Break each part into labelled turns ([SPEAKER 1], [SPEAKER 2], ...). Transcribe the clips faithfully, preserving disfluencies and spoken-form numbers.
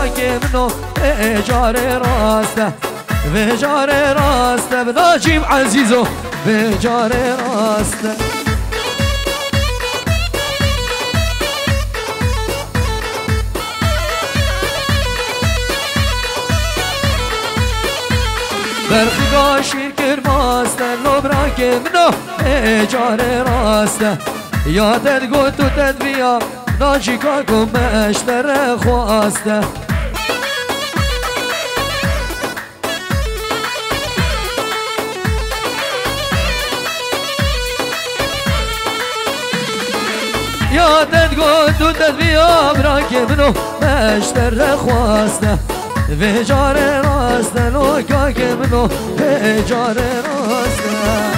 [SPEAKER 1] براك منو بجار راسته بجار راسته بناجيم عزيزو بجار راسته برخگاه شیر کرماسته لو براک منو بجار راسته یادت گوت و تدبیا ناجی کاکو مشتر خواسته یادت گوت و تدبیا براک منو مشتر خواسته بجار راسته لو کاک منو بجار راسته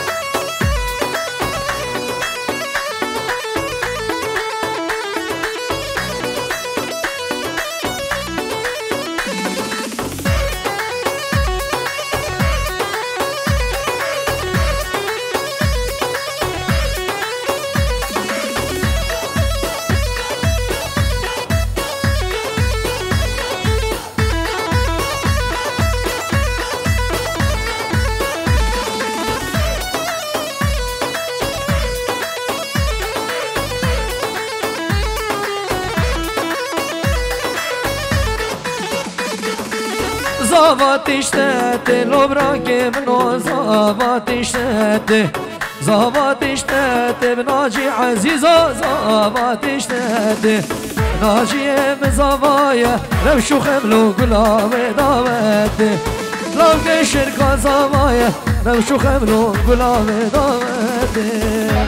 [SPEAKER 1] زاوات اشتاته لو براك منو زاوات اشتاته زاوات اشتاته بناجي عزيزة زاوات اشتاته ناجي مزاوايا رمشو خملو قلام دامته لو كشركة زاوايا رمشو خملو قلام دامته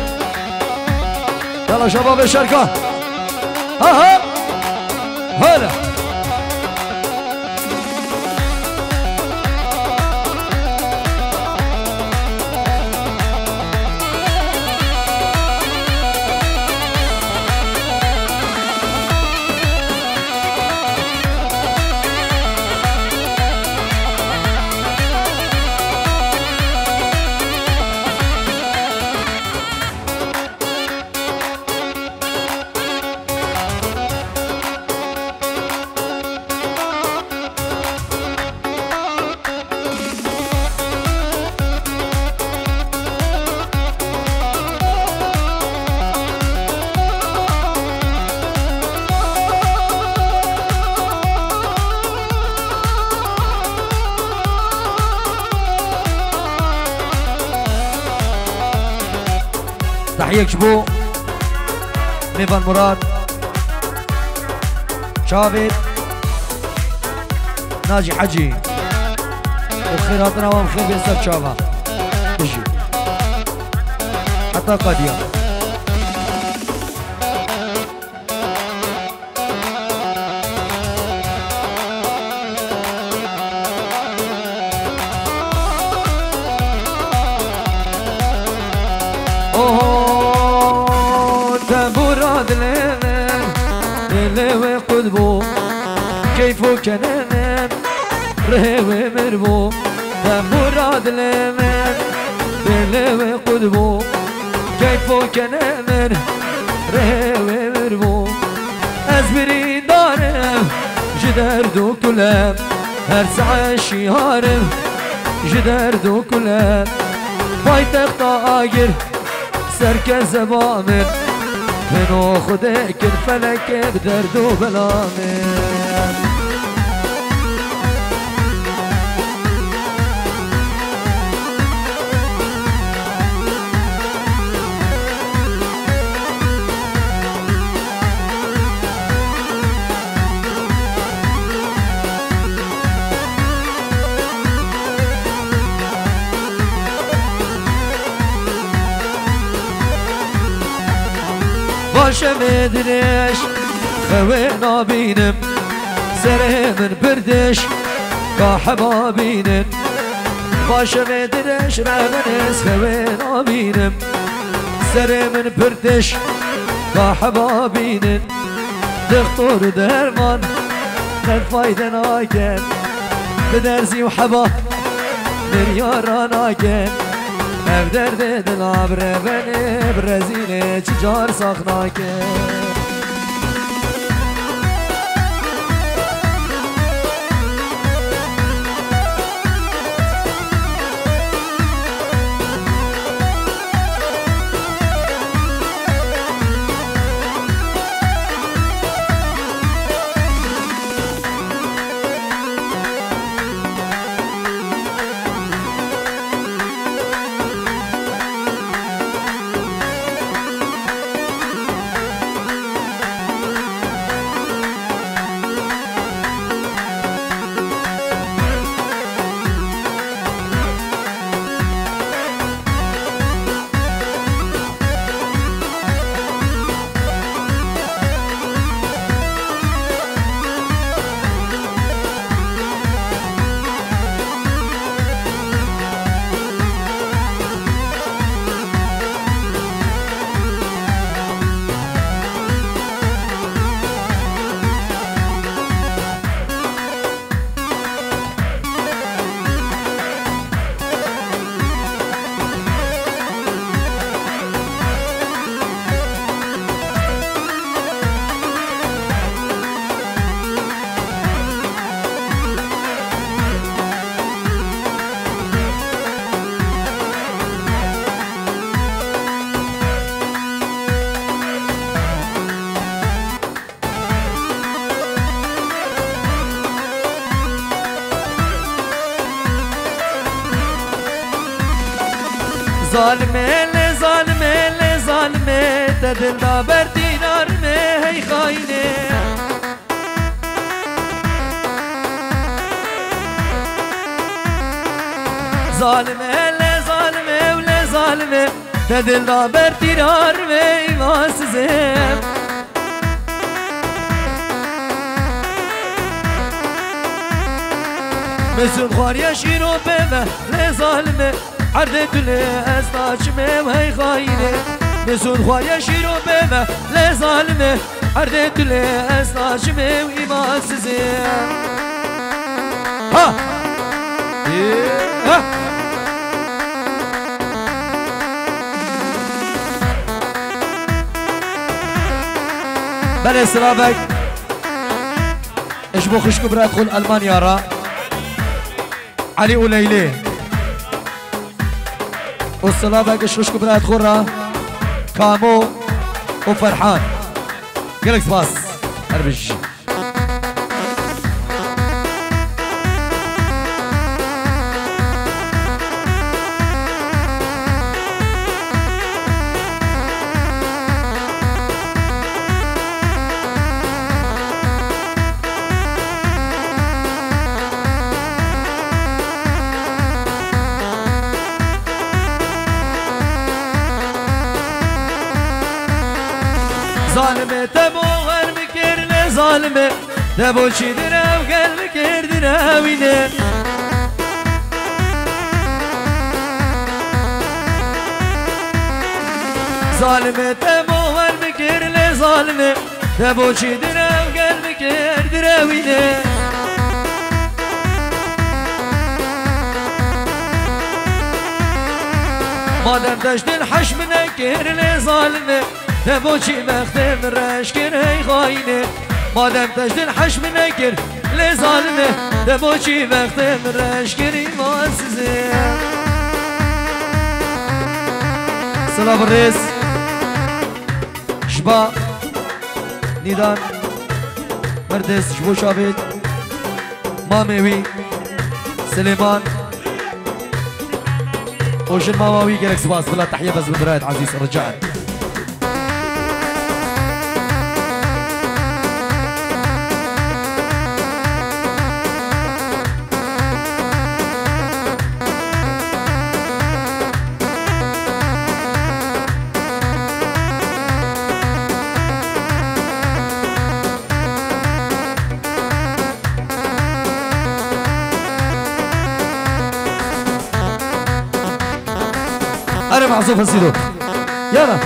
[SPEAKER 1] يلا شباب الشركة ها ها هلا تحية كبو ميفان مراد شافيد ناجي حجي وخيراتنا ومخير بيسر شافا تجي حتى قادية قدبو كيفو كنان رهوي مربو مراد لمن رهوي قدبو كيفو كنان رهوي مربو ازبري دارم جدر دو كلام هر ساعة شيهارم جدر دو كلام بايتخت آگir سركز بامر منو خودك الفلك بدرد وبلامر باشه مدرش خوي نابينم سره من بردش كاحبا بينن باشه مدرش رمنس خوي نابينم سره من بردش كاحبا بينن دكتور درمان من فايدة ناكن بدرزي وحبا من يارا ناكن ev derde dilabre beni Brezilya çicar saknake ظالمه لی ظالمه لی ظالمه تدل دابر دینار مه هی خاینه ظالمه لی ظالمه و لی ظالمه تدل دابر دینار مه واسزه مسون خواریا شیرو بمه لی ظالمه عرض دل استاچمه و هی خاینه مسون خواریا شیرو بمه لی ظالمه عرض دل استاچمه و ایمانسزه ها ها بله سلامك ايش بو خشكو برا ادخل المانيا را علي وليلي والسلامك ايش خشكو برا ادخل را كامو وفرحان قلك باص اربج ظالمه تبو غربكر لظالمه تبو شدنا وقلبكر دراوينه ظالمه تبو غربكر لظالمه تبو شدنا وقلبكر دراوينه ما دام تجد الحش منكر لظالمه تبوشي مختم رشكر هي خاينه ما دام تجد الحش منكر لظالمه تبوشي مختم رشكر مؤسسه سلام الرئيس شبا نيدان مردس شبو شابت ماموي سليمان وشن ماماوي قالك سباس بلا تحية بس بدراية عزيز رجعت أنا معزوف السيدو يلا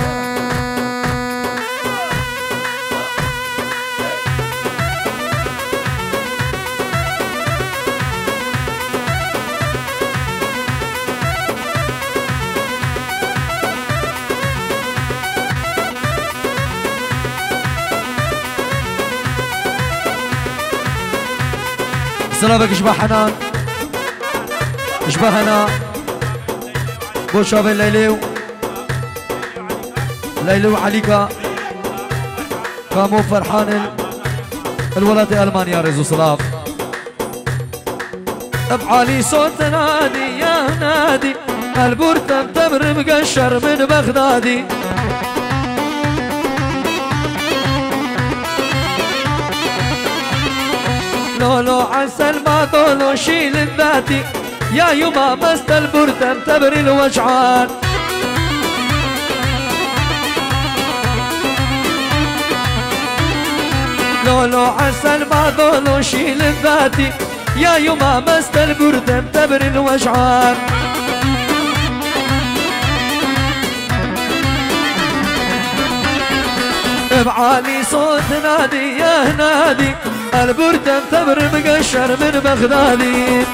[SPEAKER 1] سلامك اشبه حنان اشبه هنا بو شاب ليلو ليلو عليكا كامو فرحان الولد المانيا ريزو صلاف ابعالي صوت نادي يا نادي البورتم تمر مقشر من بغدادي لولو عسل ما طولو شيل الذاتي يا يما مست البرتم تبري الوجعان لولو عسل ما ظلو شيل الذاتي يا يما مست البرتم تبري الوجعان بعالي صوت نادي يا نادي البرتم تبري مقشر من بغدادي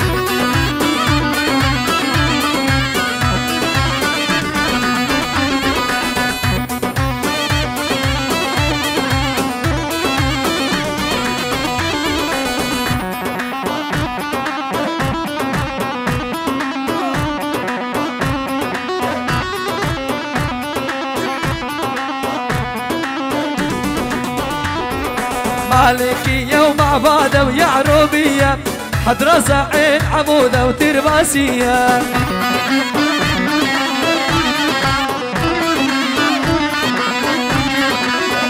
[SPEAKER 1] مالكية ومعبادة ويعروبية حدرسة عين عمودة وترباسية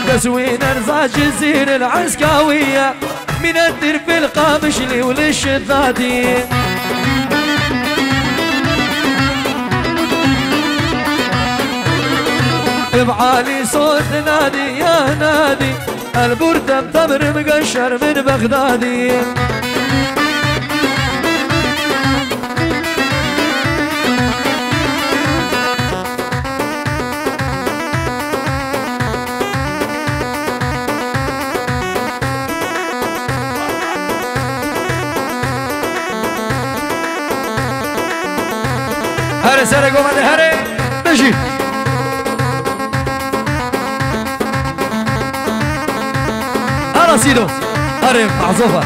[SPEAKER 1] تسوين ارزاج الزين العسكاوية من الدر في القامشلي وللشدادي بعالي صوت نادي يا نادي البردة بتمر مقشر من بغدادي هري سرق ومدي هري نجي هلا سيدو هري معزوفة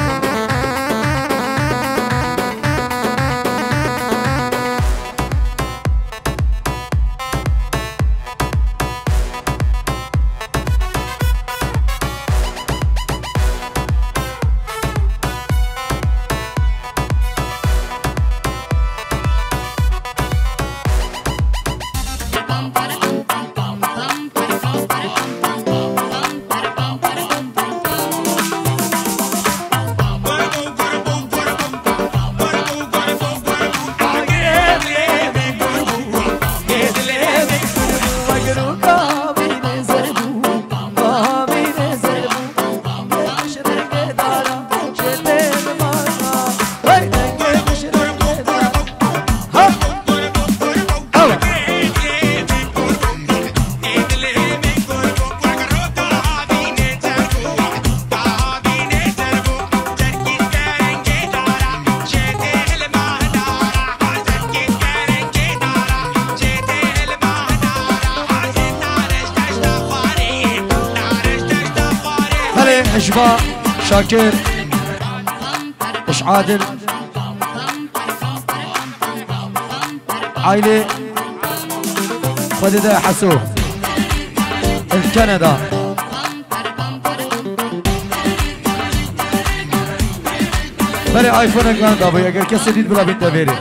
[SPEAKER 1] إشباع شاكر إش عادل عائلة خديدة حسو الكندا بري آيفون كندا بي اگر کسی دید بلا بنده بری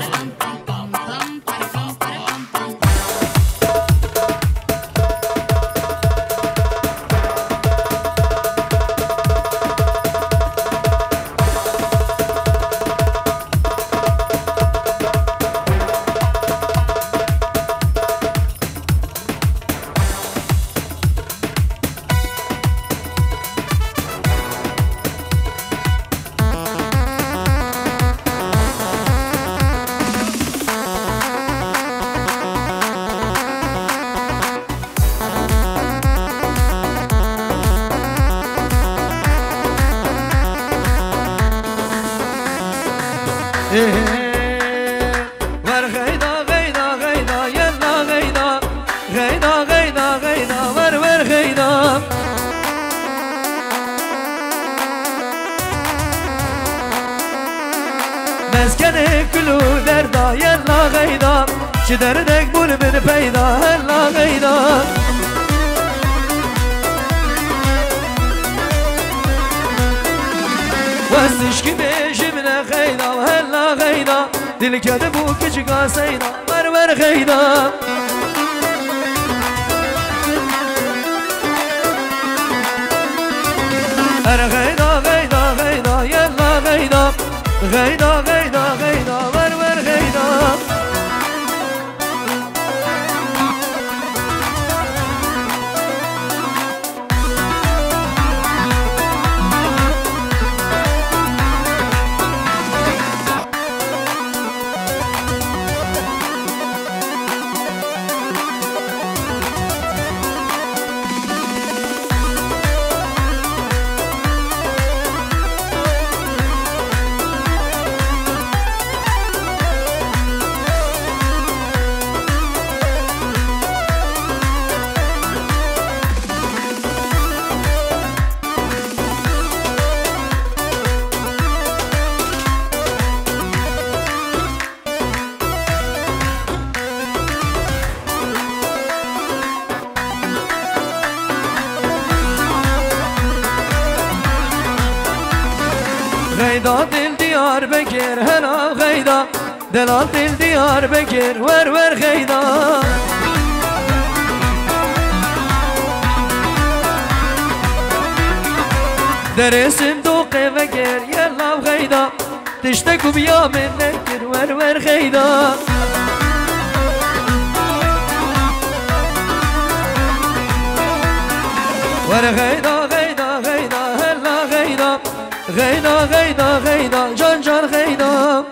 [SPEAKER 1] ور غيدا غيدا غيدا يلا غيدا غيدا غيدا غيدا ور ور غيدا مسكنك كله دردا يلا غيدا شي دردك بول من فيدا هلا غيدا وزشكي بيجي من غيدا وهلا غيدا دل كذبوك جقا سيدا مرمر غيدا أنا غيدا غيدا غيدا يلا غيدا غيدا غيدا غيدا مرمر غيدا غيدا دل ديار بكر هلا غيدا دلال دل ديار بكر ور ور غيدا در صندوق وگر یلا غیدا تشتكوا بيا من نكر ور ور غيدا ور غيدا غيدا غيدا هلا غيدا غيدا غيدا غيدا جان جان غيدا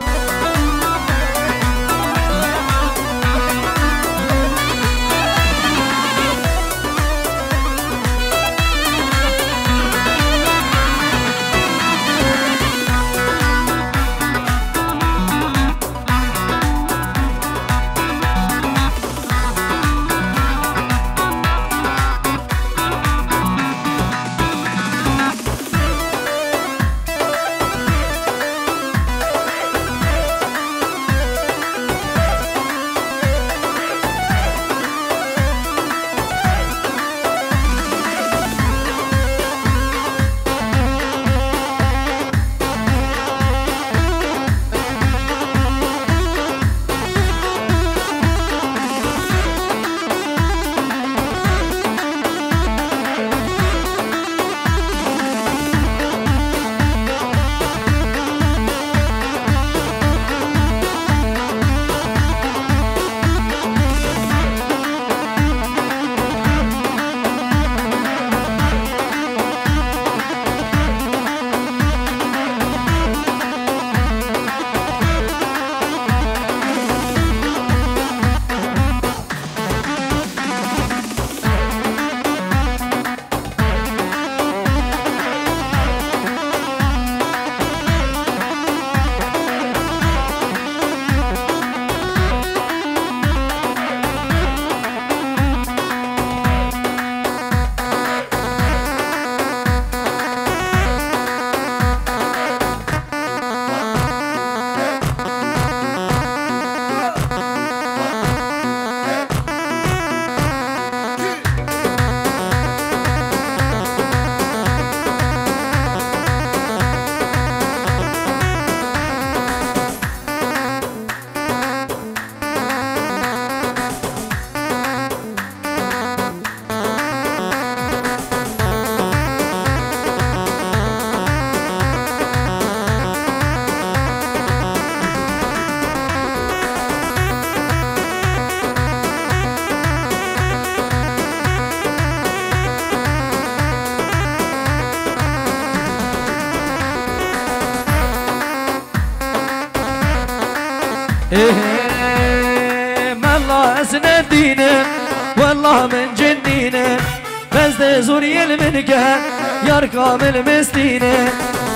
[SPEAKER 2] إيه مالله أسندينا والله من جنينا بس ده زوري المنكة يرقى من المستينة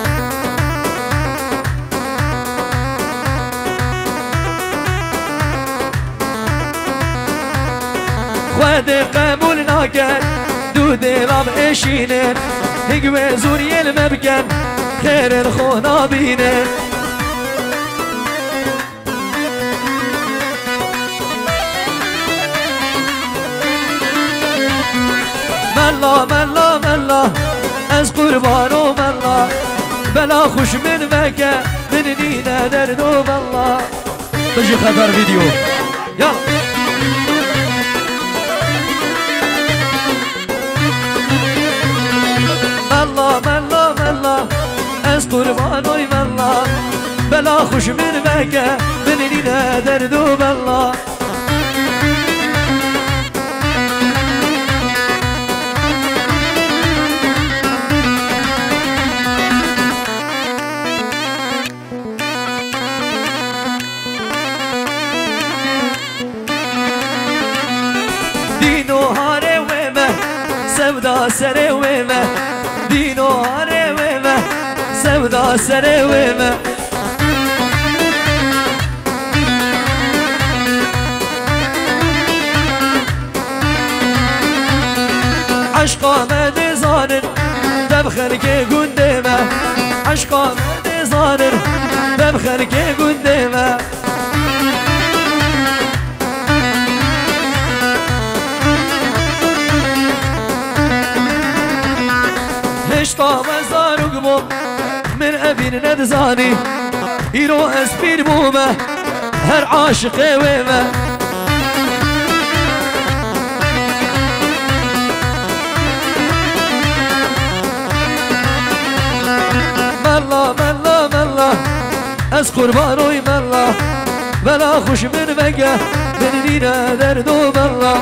[SPEAKER 2] خود قبول ناكن دود رب اشينن هقوى زوري المبكن خير الخونا بينن ملا ملا ملا از قربانو ملا بلا خوش من مكة من نينا دردو ملا
[SPEAKER 1] تجي خبر فيديو
[SPEAKER 2] يلا ملا ملا ملا از قربانو ملا بلا خوش من مكة من نينا دردو ملا دينو هاري ويمه سودا سري ويمه دينو هاري ويمه سودا سري ويمه عشقا مدي زانن دبخلكي قندمه عشقا مدي زانن دبخلكي قندمه هشتا مزارو قبو من أبين ندزاني يرو أسبير بومه هر عاشق ويمه
[SPEAKER 1] از قربانوی ملا بلا خوش من مگه من نینه درد و ملا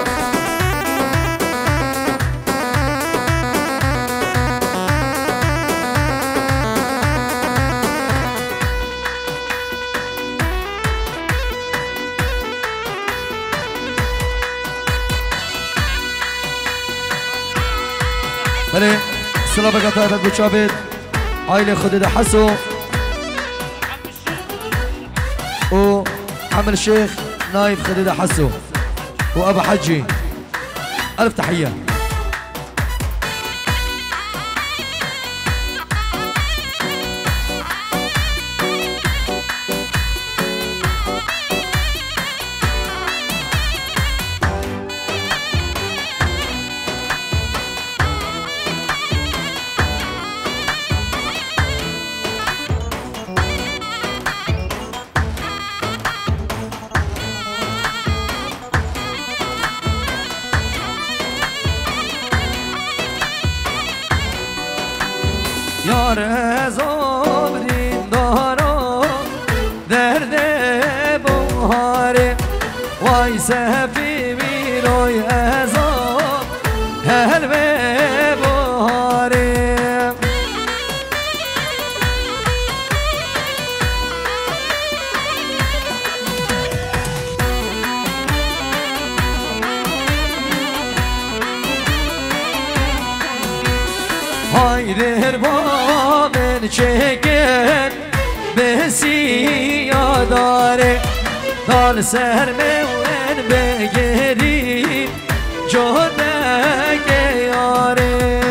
[SPEAKER 1] بله سلام قطعه بچابید عائله خدد حسو و عمل الشيخ نايف خدد حسو وابا حجي الف تحيه یار از عمرین دارم درد بهاره وای سفی میروی از آب هل به بهاره های در با من چکن بسیار داره دال سر من بگیری جهده یاره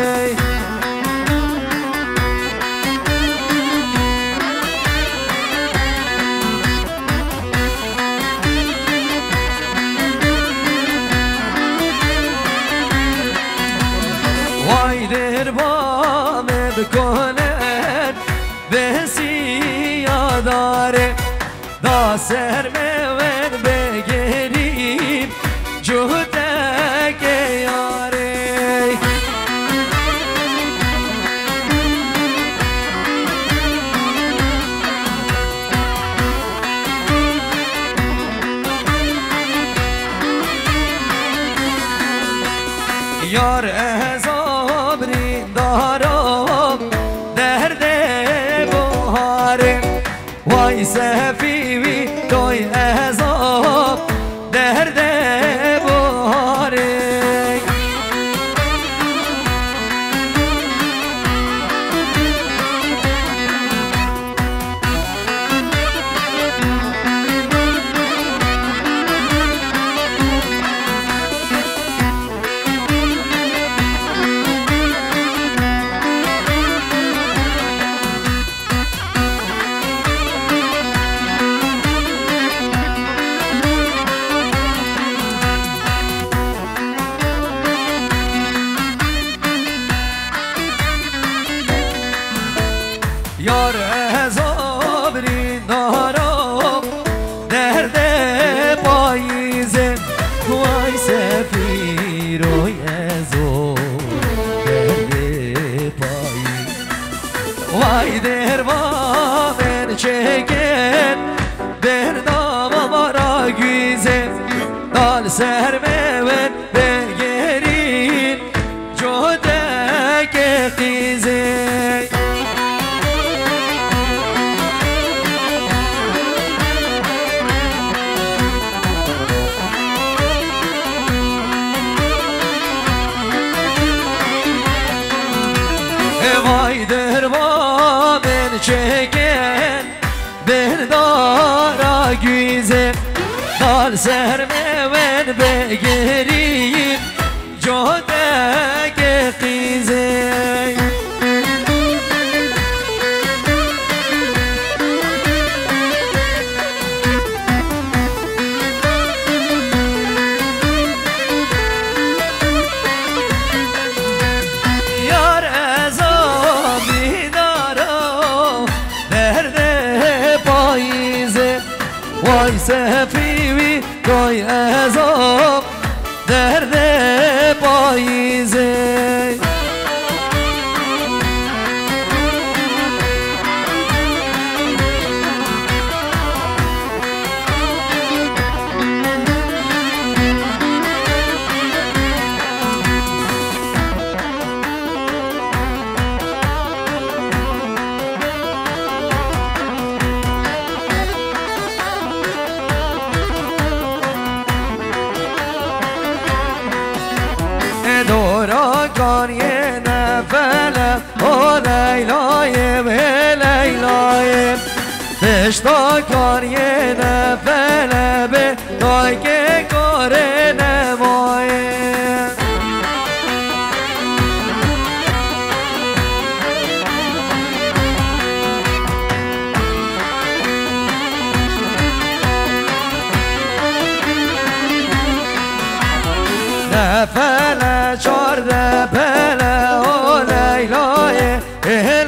[SPEAKER 1] وای در با من بکنن بسیار داره دا سر من بگیریم جهدک یاره یار از عمرین دارم درد بهاره وای سفیوی توی عذاب درد بهاره یار از عمرین دارم درد پاییزه وای سفیر و یزو درد پاییز وای در با من چکن بردام مرا گیزه دال سر من بگیرین جهدک قیزه وای در با من چکن بردارا گیزه دال سر من بگیریم جهدک قیزه یار از آبی دارم درد پاییزه وای سفیوی توی عذاب درد پاییزه کاریه نفله به دای که کاره نمایه نفله چارده پله و لیلای